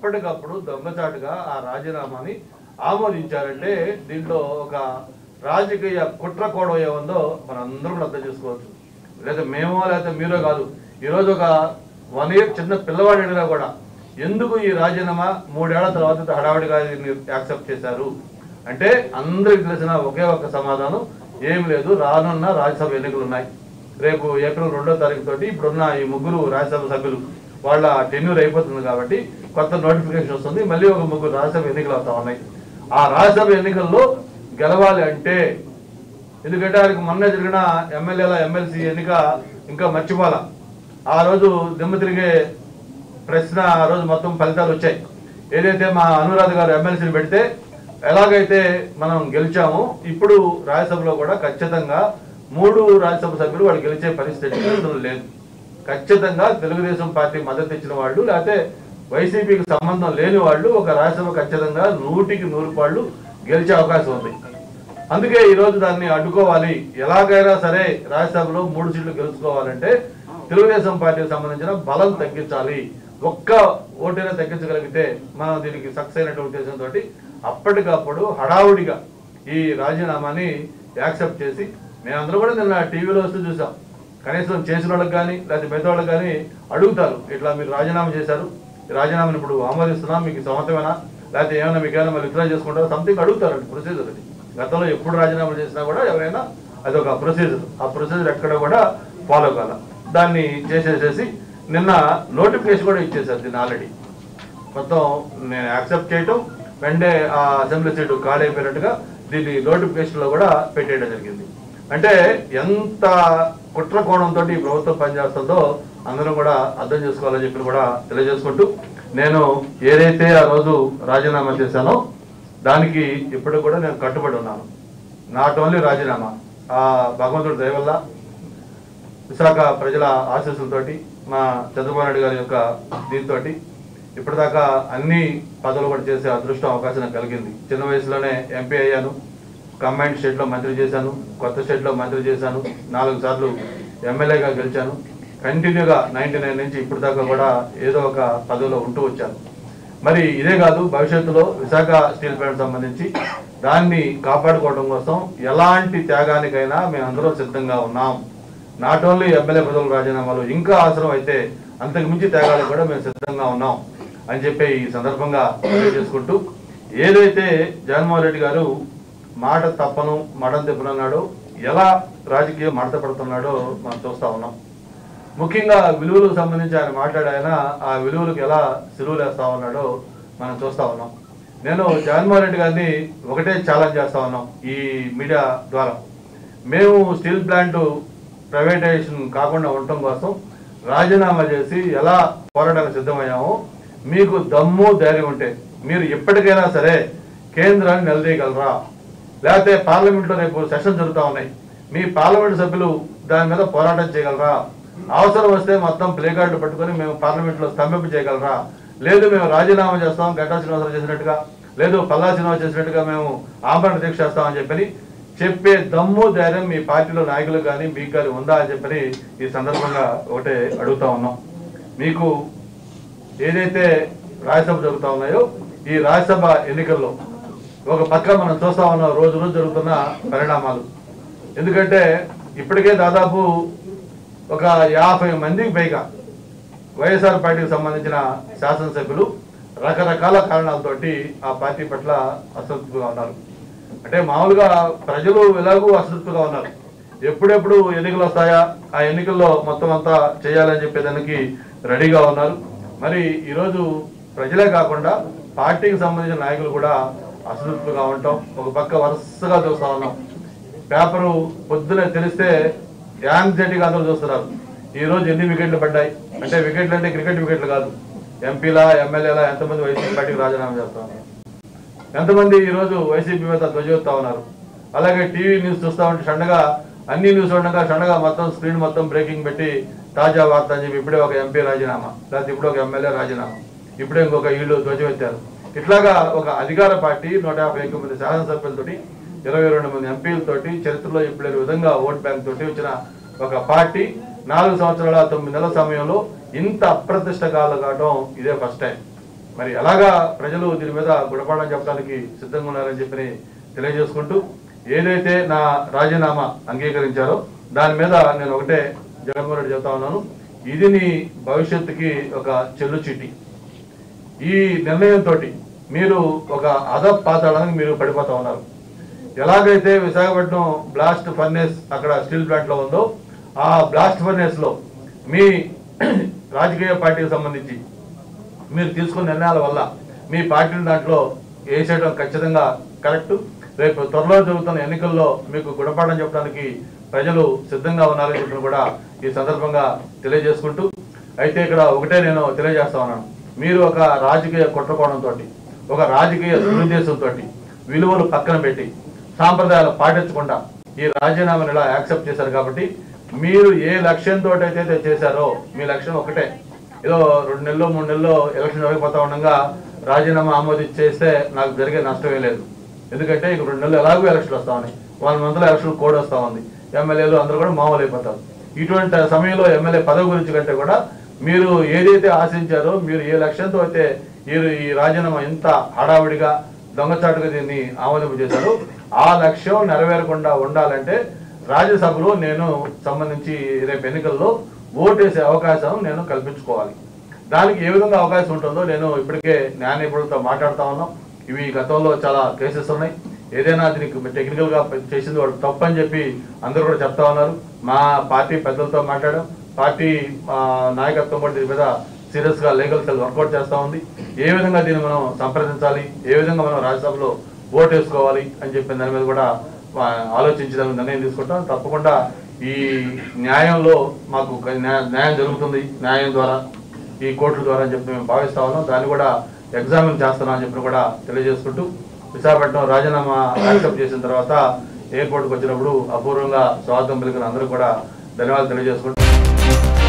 అప్పటికప్పుడు దొంగచాటుగా ఆ రాజీనామాని ఆమోదించారంటే దీంట్లో ఒక రాజకీయ కుట్ర కోణం ఏముందో మనందరూ కూడా అర్థం చేసుకోవచ్చు. లేదా మేమో లేకపోతే మీరో కాదు, ఈరోజు ఒక 1 year చిన్న పిల్లవాడు అడిగినా కూడా ఎందుకు ఈ రాజీనామా 3 ఏళ్ల తర్వాత హడావిడిగా యాక్సెప్ట్ చేశారు అంటే అందరికి తెలిసిన ఒకే ఒక్క సమాధానం, ఏం లేదు, రానున్న రాజ్యసభ ఎన్నికలు ఉన్నాయి. రేపు ఏప్రిల్ 2వ తారీఖు తోటి ఇప్పుడున్న ఈ 3 రాజ్యసభ సభ్యులు వాళ్ళ టెన్యూర్ అయిపోతుంది కాబట్టి కొత్త నోటిఫికేషన్ వస్తుంది. మళ్ళీ ఒక 3 రాజ్యసభ ఎన్నికలు అవుతా ఉన్నాయి. ఆ రాజ్యసభ ఎన్నికల్లో గెలవాలి అంటే, ఎందుకంటే ఆయనకు మొన్న జరిగిన ఎమ్మెల్యేల ఎమ్మెల్సీ ఎన్నిక ఇంకా మర్చిపోవాల. ఆ రోజు దిమ్మ తిరిగే ప్రశ్న, ఆ రోజు మొత్తం ఫలితాలు వచ్చాయి. ఏదైతే మా అనురాధ గారు ఎమ్మెల్సీని పెడితే ఎలాగైతే మనం గెలిచామో ఇప్పుడు రాజ్యసభలో కూడా ఖచ్చితంగా 3 రాజ్యసభ సభ్యులు వాళ్ళు గెలిచే పరిస్థితి లేదు. ఖచ్చితంగా తెలుగుదేశం పార్టీ మద్దతు ఇచ్చిన వాళ్ళు లేకపోతే వైసీపీకి సంబంధం లేని వాళ్ళు ఒక రాజ్యసభ ఖచ్చితంగా 100కి 100 వాళ్ళు గెలిచే అవకాశం ఉంది. అందుకే ఈరోజు దాన్ని అడ్డుకోవాలి. ఎలాగైనా సరే రాజ్యసభలో 3 సీట్లు గెలుచుకోవాలంటే తెలుగుదేశం పార్టీకి సంబంధించిన బలం తగ్గించాలి. ఒక్క ఓటైనా తగ్గించగలిగితే మనం దీనికి సక్సెస్ అయినటువంటి ఉద్దేశంతో అప్పటికప్పుడు హడావుడిగా ఈ రాజీనామాని యాక్సెప్ట్ చేసి, మేమందరూ కూడా నిన్న టీవీలో వస్తూ చూసాం. కనీసం చేసిన వాళ్ళకి కానీ లేకపోతే మిగతా వాళ్ళకి కానీ అడుగుతారు, ఇట్లా మీరు రాజీనామా చేశారు, రాజీనామాని ఇప్పుడు ఆమోదిస్తున్నాం, మీకు సమర్థమేనా, లేకపోతే ఏమైనా మీకు ఏమైనా మళ్ళీ విత్డ్రా చేసుకుంటారో సంథింగ్ అడుగుతారు. ప్రొసీజర్ అది. గతంలో ఎప్పుడు రాజీనామా చేసినా కూడా ఎవరైనా అదొక ప్రొసీజర్. ఆ ప్రొసీజర్ ఎక్కడ కూడా ఫాలో కాల. దాన్ని చేసేసేసి నిన్న నోటిఫికేషన్ కూడా ఇచ్చేసారు. దీన్ని ఆల్రెడీ మొత్తం నేను యాక్సెప్ట్ చేయటం వెంటనే ఆ అసెంబ్లీ సీటు ఖాళీ అయిపోయినట్టుగా దీన్ని నోటిఫికేషన్లో కూడా పెట్టేయడం జరిగింది. అంటే ఎంత కుట్ర కోణంతో ఈ ప్రభుత్వం పనిచేస్తుందో అందరూ కూడా అర్థం చేసుకోవాలని చెప్పి కూడా తెలియజేసుకుంటూ, నేను ఏదైతే ఆ రోజు రాజీనామా చేశానో దానికి ఇప్పుడు కూడా నేను కట్టుబడి ఉన్నాను. నాట్ ఓన్లీ రాజీనామా, ఆ భగవంతుడి దయ వల్ల విశాఖ ప్రజల ఆశీస్సులతోటి మా చంద్రబాబు నాయుడు గారి యొక్క దీంతో ఇప్పటిదాకా అన్ని పదవులు కూడా చేసే అదృష్టం అవకాశం నాకు కలిగింది. చిన్న వయసులోనే ఎంపీ అయ్యాను, కంబైన్డ్ స్టేట్లో మంత్రి చేశాను, కొత్త స్టేట్లో మంత్రి చేశాను, 4 సార్లు ఎమ్మెల్యేగా గెలిచాను. కంటిన్యూగా 99 నుంచి ఇప్పటిదాకా కూడా ఏదో ఒక పదవిలో ఉంటూ వచ్చాను. మరి ఇదే కాదు, భవిష్యత్తులో విశాఖ స్టీల్ ప్లాంట్ సంబంధించి దాన్ని కాపాడుకోవడం కోసం ఎలాంటి త్యాగానికైనా మేమందరం సిద్ధంగా ఉన్నాం. నాట్ ఓన్లీ ఎమ్మెల్యే పదవుల రాజీనామాలు, ఇంకా అవసరం అయితే అంతకు మించి త్యాగాలకు కూడా మేము సిద్ధంగా ఉన్నాం అని చెప్పి ఈ సందర్భంగా తెలియజేసుకుంటూ, ఏదైతే జగన్మోహన్ రెడ్డి గారు మాట తప్పను మడం తిప్పనన్నాడో, ఎలా రాజకీయం మడత పడుతున్నాడో మనం చూస్తూ ఉన్నాం. ముఖ్యంగా విలువలకు సంబంధించి ఆయన మాట్లాడాయన ఆ విలువలకు ఎలా సిలువలు వేస్తా ఉన్నాడో మనం చూస్తూ ఉన్నాం. నేను జగన్మోహన్ రెడ్డి గారిని ఒకటే ఛాలెంజ్ చేస్తా ఉన్నాం ఈ మీడియా ద్వారా. మేము స్టీల్ ప్లాంట్ ప్రైవేటైజేషన్ కాకుండా ఉండటం కోసం రాజీనామా చేసి ఎలా పోరాటానికి సిద్ధమయ్యామో, మీకు దమ్ము ధైర్యం ఉంటే మీరు ఎప్పటికైనా సరే కేంద్రాన్ని నిలదీయగలరా, లేకపోతే పార్లమెంట్లో రేపు సెషన్ జరుగుతూ ఉన్నాయి, మీ పార్లమెంట్ సభ్యులు దాని మీద పోరాటం చేయగలరా, అవసరం వస్తే మొత్తం ప్లే కార్డులు పట్టుకొని మేము పార్లమెంట్లో స్తంభింప చేయగలరా, లేదు మేము రాజీనామా చేస్తాం గంటా శ్రీనివాసరావు చేసినట్టుగా, లేదు పల్లా శ్రీనివాస్ చేసినట్టుగా మేము ఆమరణ దీక్ష చేస్తామని చెప్పని చెప్పే దమ్ము ధైర్యం మీ పార్టీలో నాయకులు కానీ మీకు కానీ ఉందా అని చెప్పని ఈ సందర్భంగా ఒకటే అడుగుతా ఉన్నాం. మీకు ఏదైతే రాజ్యసభ జరుగుతూ ఉన్నాయో ఈ రాజ్యసభ ఎన్నికల్లో ఒక పక్క మనం చూస్తా ఉన్నాం రోజు రోజు జరుగుతున్న పరిణామాలు. ఎందుకంటే ఇప్పటికే దాదాపు ఒక 50 మందికి పైగా వైఎస్ఆర్ పార్టీకి సంబంధించిన శాసనసభ్యులు రకరకాల కారణాలతోటి ఆ పార్టీ పట్ల అసంతృప్తిగా ఉన్నారు. అంటే మామూలుగా ప్రజలు ఎలాగూ అసంతృప్తిగా ఉన్నారు. ఎప్పుడెప్పుడు ఎన్నికలు వస్తాయా, ఆ ఎన్నికల్లో మొత్తం అంతా చేయాలని చెప్పేదానికి రెడీగా ఉన్నారు. మరి ఈరోజు ప్రజలే కాకుండా పార్టీకి సంబంధించిన నాయకులు కూడా అసంతృప్తిగా ఉంటాం. ఒక పక్క వరుసగా చూస్తా ఉన్నాం. పేపరు పొద్దునే తెలిస్తే యాంగ్జైటీగా అందరూ చూస్తున్నారు. ఈరోజు ఎన్ని వికెట్లు పడ్డాయి అంటే, వికెట్లు అంటే క్రికెట్ వికెట్లు కాదు, ఎంపీలా ఎమ్మెల్యేలా ఎంతమంది వైసీపీ పార్టీకి రాజీనామా చేస్తా ఉన్నారు, ఎంతమంది ఈరోజు వైసీపీ మీద ధ్వజమెత్తా ఉన్నారు. అలాగే టీవీ న్యూస్ చూస్తూ ఉంటే షండగా అన్ని న్యూస్ ఉండగా షండగా మొత్తం స్క్రీన్ మొత్తం బ్రేకింగ్ పెట్టి తాజా వార్త అని చెప్పి ఇప్పుడే ఒక ఎంపీ రాజీనామా, లేకపోతే ఇప్పుడు ఒక ఎమ్మెల్యే రాజీనామా, ఇప్పుడే ఇంకొక వీళ్ళు ధ్వజమెత్తారు. ఇట్లాగా ఒక అధికార పార్టీ 151 మంది శాసనసభ్యులతోటి 22 మంది ఎంపీలతోటి చరిత్రలో ఇప్పుడు విధంగా ఓట్ బ్యాంక్ తోటి వచ్చిన ఒక పార్టీ 4 సంవత్సరాల 9 నెలల సమయంలో ఇంత అప్రతిష్ట కావడం ఇదే ఫస్ట్ టైం. మరి ఎలాగా ప్రజలు దీని మీద గుణపాఠం చెప్పడానికి సిద్ధంగా ఉన్నారని చెప్పి తెలియజేసుకుంటూ ఏదైతే నా రాజీనామా అంగీకరించారో దాని మీద నేను ఒకటే జగన్మోహన్ రెడ్డి చెప్తా ఉన్నాను, ఇది నీ భవిష్యత్తుకి ఒక చెల్లు చీటి. ఈ నిర్ణయంతో మీరు ఒక అధపాతాళానికి మీరు పడిపోతా ఉన్నారు. ఎలాగైతే విశాఖపట్నం బ్లాస్ట్ ఫర్నేస్ అక్కడ స్టీల్ ప్లాంట్లో ఉందో ఆ బ్లాస్ట్ ఫర్నేస్లో మీ రాజకీయ పార్టీకి సంబంధించి మీరు తీసుకున్న నిర్ణయాల వల్ల మీ పార్టీని దాంట్లో వేసేయడం ఖచ్చితంగా కరెక్ట్. రేపు త్వరలో జరుగుతున్న ఎన్నికల్లో మీకు గుణపాఠం చెప్పడానికి ప్రజలు సిద్ధంగా ఉన్నారని చెప్పి కూడా ఈ సందర్భంగా తెలియజేసుకుంటూ, అయితే ఇక్కడ ఒకటే నేను తెలియజేస్తా ఉన్నాను, మీరు ఒక రాజకీయ కుట్రకోణంతో ఒక రాజకీయ దురుద్దేశంతో విలువలు పక్కన పెట్టి సాంప్రదాయాలు పాటించకుండా ఈ రాజీనామాను ఇలా యాక్సెప్ట్ చేశారు. కాబట్టి మీరు ఏ లక్ష్యంతో అయితే చేశారో మీ లక్ష్యం ఒకటే. ఏదో 2 నెలలు 3 నెలల్లో ఎలక్షన్ జరిగిపోతా ఉండగా రాజీనామా ఆమోదించేస్తే నాకు జరిగే నష్టమే లేదు. ఎందుకంటే ఇక 2 నెలలు ఎలాగో ఎలక్షన్లు వస్తా ఉన్నాయి, 1 మంత్లో ఎలక్షన్ కోడ్ వస్తూ ఉంది, ఎమ్మెల్యేలు అందరూ కూడా మామూలు అయిపోతారు. ఇటువంటి సమయంలో ఎమ్మెల్యే పదవి గురించి కంటే కూడా మీరు ఏదైతే ఆశించారో, మీరు ఏ లక్ష్యంతో అయితే ఈ రాజీనామా ఇంత హడావిడిగా దొంగచాటుగా దీన్ని ఆమోదింపు చేశారో ఆ లక్ష్యం నెరవేరకుండా ఉండాలంటే రాజ్యసభలో నేను సంబంధించి రేపు ఎన్నికల్లో ఓటేసే అవకాశం నేను కల్పించుకోవాలి. దానికి ఏ విధంగా అవకాశం ఉంటుందో నేను ఇప్పటికే న్యాయ నిపుణులతో మాట్లాడుతూ ఉన్నాం. ఇవి గతంలో చాలా కేసెస్ ఉన్నాయి. ఏదైనా దీనికి టెక్నికల్గా చేసింది వాళ్ళు తప్పని చెప్పి అందరూ కూడా చెప్తా ఉన్నారు. మా పార్టీ పెద్దలతో మాట్లాడాం, పార్టీ నాయకత్వం కూడా దీని మీద సీరియస్గా లీగల్ సెల్ వర్కౌట్ చేస్తూ ఉంది. ఏ విధంగా దీన్ని మనం సంప్రదించాలి, ఏ విధంగా మనం రాజ్యసభలో ఓటు వేసుకోవాలి అని చెప్పిన దాని మీద కూడా ఆలోచించడానికి నిర్ణయం తీసుకుంటాం. తప్పకుండా ఈ న్యాయంలో మాకు న్యాయం జరుగుతుంది, న్యాయం ద్వారా ఈ కోర్టుల ద్వారా అని చెప్పి మేము భావిస్తా ఉన్నాం. దాన్ని కూడా ఎగ్జామిన్ చేస్తున్నాం అని చెప్పి కూడా తెలియజేసుకుంటూ, విశాఖపట్నం రాజీనామా యాక్సెప్ట్ చేసిన తర్వాత ఎయిర్పోర్ట్కి వచ్చినప్పుడు అపూర్వంగా స్వాగతం పలికిన అందరూ కూడా ధన్యవాదాలు తెలియజేసుకుంటూ